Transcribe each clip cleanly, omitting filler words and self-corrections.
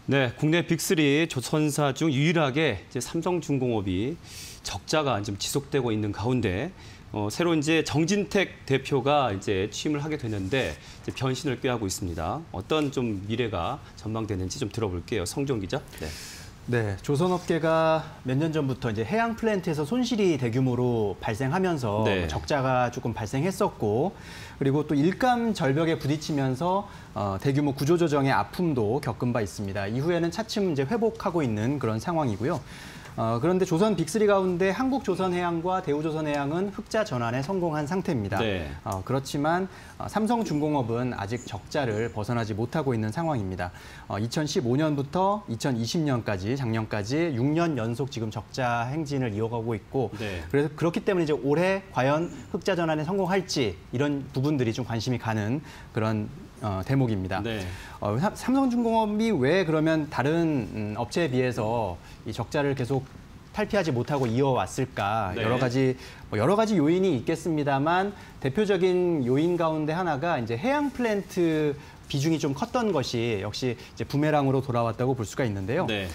네, 국내 빅3 조선사 중 유일하게 이제 삼성중공업이 적자가 좀 지속되고 있는 가운데 새로 이제 정진택 대표가 이제 취임을 하게 되는데 이제 변신을 꾀하고 있습니다. 어떤 좀 미래가 전망되는지 좀 들어볼게요. 성종 기자. 네. 네, 조선업계가 몇 년 전부터 이제 해양 플랜트에서 손실이 대규모로 발생하면서 네. 적자가 조금 발생했었고, 그리고 또 일감 절벽에 부딪히면서 대규모 구조조정의 아픔도 겪은 바 있습니다. 이후에는 차츰 이제 회복하고 있는 그런 상황이고요. 그런데 조선 빅3 가운데 한국조선해양과 대우조선해양은 흑자 전환에 성공한 상태입니다. 네. 그렇지만 삼성중공업은 아직 적자를 벗어나지 못하고 있는 상황입니다. 2015년부터 2020년까지 작년까지 6년 연속 지금 적자 행진을 이어가고 있고 네. 그래서 그렇기 때문에 이제 올해 과연 흑자 전환에 성공할지 이런 부분들이 좀 관심이 가는 그런 대목입니다. 네. 삼성중공업이 왜 그러면 다른 업체에 비해서 이 적자를 계속 탈피하지 못하고 이어왔을까? 네. 여러 가지 요인이 있겠습니다만 대표적인 요인 가운데 하나가 이제 해양 플랜트 비중이 좀 컸던 것이 역시 이제 부메랑으로 돌아왔다고 볼 수가 있는데요. 네.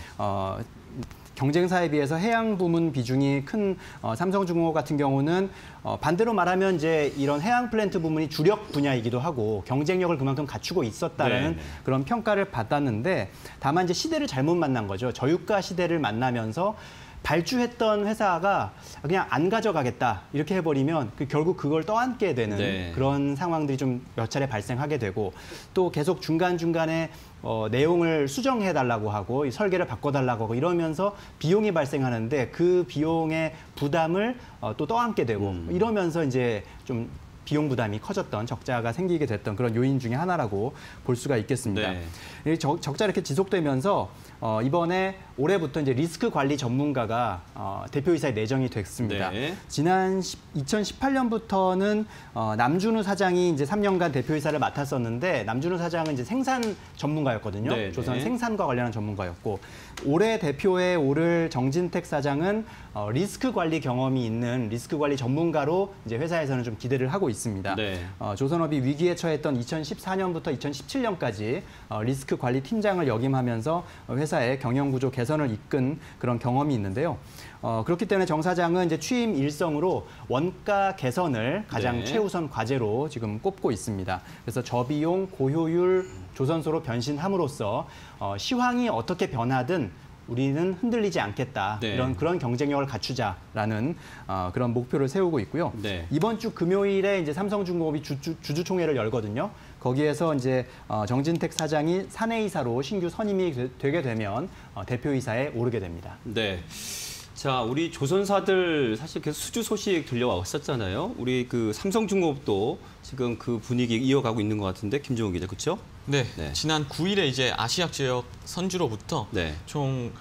경쟁사에 비해서 해양 부문 비중이 큰 삼성중공업 같은 경우는 반대로 말하면 이제 이런 해양 플랜트 부문이 주력 분야이기도 하고 경쟁력을 그만큼 갖추고 있었다라는 그런 평가를 받았는데 다만 이제 시대를 잘못 만난 거죠. 저유가 시대를 만나면서 발주했던 회사가 그냥 안 가져가겠다 이렇게 해버리면 결국 그걸 떠안게 되는 그런 상황들이 좀 몇 차례 발생하게 되고 또 계속 중간중간에 내용을 수정해달라고 하고 설계를 바꿔달라고 하고 이러면서 비용이 발생하는데 그 비용의 부담을 또 떠안게 되고 이러면서 이제 좀 비용 부담이 커졌던 적자가 생기게 됐던 그런 요인 중에 하나라고 볼 수가 있겠습니다. 네. 적자 이렇게 지속되면서 이번에 올해부터 이제 리스크 관리 전문가가 대표이사에 내정이 됐습니다. 네. 지난 2018년부터는 남준우 사장이 이제 3년간 대표이사를 맡았었는데 남준우 사장은 이제 생산 전문가였거든요. 네. 조선 생산과 관련한 전문가였고 올해 대표에 오를 정진택 사장은 리스크 관리 경험이 있는 리스크 관리 전문가로 이제 회사에서는 좀 기대를 하고 있습니다. 네. 조선업이 위기에 처했던 2014년부터 2017년까지 리스크 관리 팀장을 역임하면서 회사의 경영 구조 개선을 이끈 그런 경험이 있는데요. 그렇기 때문에 정 사장은 이제 취임 일성으로 원가 개선을 가장 최우선 과제로 지금 꼽고 있습니다. 그래서 저비용, 고효율 조선소로 변신함으로써 시황이 어떻게 변하든 우리는 흔들리지 않겠다. 그런 경쟁력을 갖추자라는 그런 목표를 세우고 있고요. 이번 주 금요일에 이제 삼성중공업이 주주총회를 열거든요. 거기에서 이제 정진택 사장이 사내이사로 신규 선임이 되게 되면 대표이사에 오르게 됩니다. 네. 자, 우리 조선사들 사실 계속 수주 소식 들려왔었잖아요. 우리 그 삼성중공업도 지금 그 분위기 이어가고 있는 것 같은데 김종욱 기자, 그렇죠? 네. 지난 9일에 이제 아시아 지역 선주로부터 총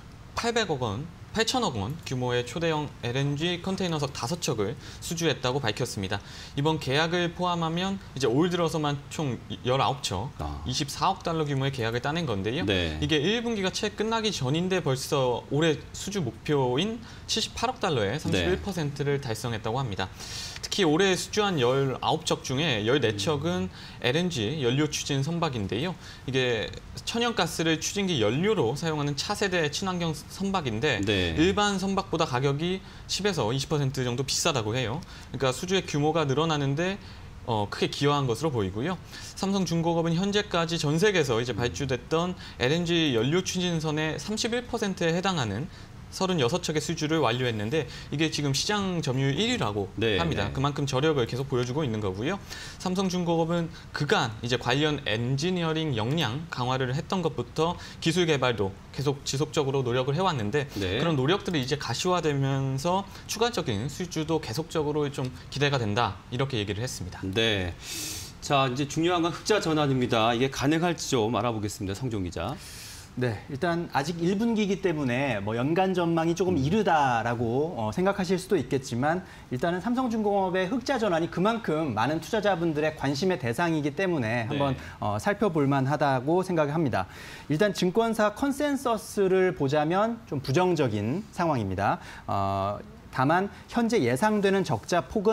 8천억 원 규모의 초대형 LNG 컨테이너석 5척을 수주했다고 밝혔습니다. 이번 계약을 포함하면 이제 올 들어서만 총 19척, 24억 달러 규모의 계약을 따낸 건데요. 이게 1분기가 채 끝나기 전인데 벌써 올해 수주 목표인 78억 달러의 31%를 달성했다고 합니다. 특히 올해 수주한 19척 중에 14척은 LNG 연료 추진 선박인데요. 이게 천연가스를 추진기 연료로 사용하는 차세대 친환경 선박인데 일반 선박보다 가격이 10에서 20% 정도 비싸다고 해요. 그러니까 수주의 규모가 늘어나는데 크게 기여한 것으로 보이고요. 삼성중공업은 현재까지 전 세계에서 이제 발주됐던 LNG 연료 추진선의 31%에 해당하는 36척의 수주를 완료했는데 이게 지금 시장 점유율 1위라고 합니다. 그만큼 저력을 계속 보여주고 있는 거고요. 삼성중공업은 그간 이제 관련 엔지니어링 역량 강화를 했던 것부터 기술 개발도 계속 지속적으로 노력을 해왔는데 그런 노력들이 이제 가시화되면서 추가적인 수주도 계속적으로 좀 기대가 된다 이렇게 얘기를 했습니다. 네. 자, 이제 중요한 건 흑자 전환입니다. 이게 가능할지 좀 알아보겠습니다. 성종 기자. 네, 일단 아직 1분기이기 때문에 연간 전망이 조금 이르다라고 생각하실 수도 있겠지만 일단은 삼성중공업의 흑자 전환이 그만큼 많은 투자자분들의 관심의 대상이기 때문에 한번 살펴볼 만하다고 생각합니다. 일단 증권사 컨센서스를 보자면 좀 부정적인 상황입니다. 다만 현재 예상되는 적자 폭은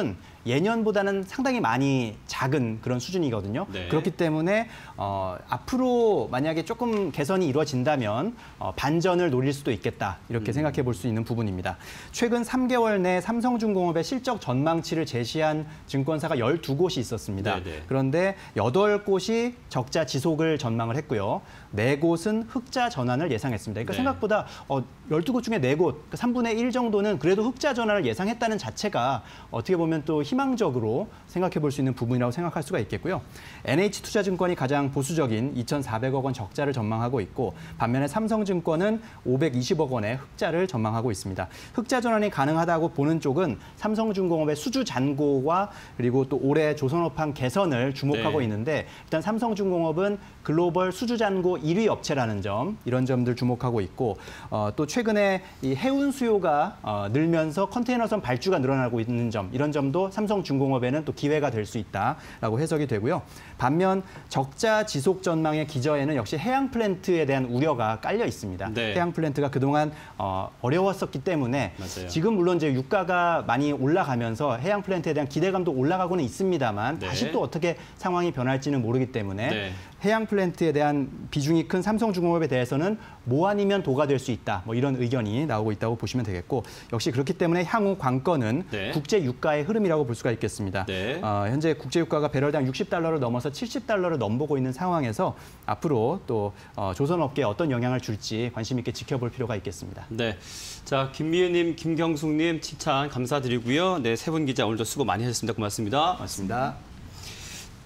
예년보다는 상당히 많이 작은 그런 수준이거든요. 네. 그렇기 때문에 앞으로 만약에 조금 개선이 이루어진다면 반전을 노릴 수도 있겠다 이렇게 생각해 볼 수 있는 부분입니다. 최근 3개월 내 삼성중공업의 실적 전망치를 제시한 증권사가 12곳이 있었습니다. 네네. 그런데 8곳이 적자 지속을 전망을 했고요. 4곳은 흑자 전환을 예상했습니다. 그러니까 네. 생각보다 12곳 중에 4곳, 그러니까 3분의 1 정도는 그래도 흑자 전환을 예상했다는 자체가 어떻게 보면 또 희망적으로 생각해 볼 수 있는 부분이라고 생각할 수가 있겠고요. NH투자증권이 가장 보수적인 2,400억 원 적자를 전망하고 있고 반면에 삼성증권은 520억 원의 흑자를 전망하고 있습니다. 흑자 전환이 가능하다고 보는 쪽은 삼성중공업의 수주 잔고와 그리고 또 올해 조선업황 개선을 주목하고 네. 있는데 일단 삼성중공업은 글로벌 수주 잔고 1위 업체라는 점, 이런 점들 주목하고 있고 또 최근에 이 해운 수요가 늘면서 컨테이너선 발주가 늘어나고 있는 점, 이런 점도 삼성중공업에는 또 기회가 될 수 있다라고 해석이 되고요. 반면 적자 지속 전망의 기저에는 역시 해양 플랜트에 대한 우려가 깔려 있습니다. 네. 해양 플랜트가 그동안 어려웠었기 때문에 맞아요. 지금 물론 이제 유가가 많이 올라가면서 해양 플랜트에 대한 기대감도 올라가고는 있습니다만 네. 다시 또 어떻게 상황이 변할지는 모르기 때문에 네. 해양 플랜트에 대한 비중이 큰 삼성중공업에 대해서는 뭐 아니면 도가 될 수 있다. 뭐 이런 의견이 나오고 있다고 보시면 되겠고 역시 그렇기 때문에 향후 관건은 네. 국제 유가의 흐름이라고 볼 수가 있겠습니다. 네. 현재 국제 유가가 배럴당 60달러를 넘어서 70달러를 넘보고 있는 상황에서 앞으로 또 조선업계에 어떤 영향을 줄지 관심 있게 지켜볼 필요가 있겠습니다. 네. 자, 김미애님, 김경숙님 칭찬 감사드리고요. 네, 세 분 기자 오늘도 수고 많이 하셨습니다. 고맙습니다. 고맙습니다.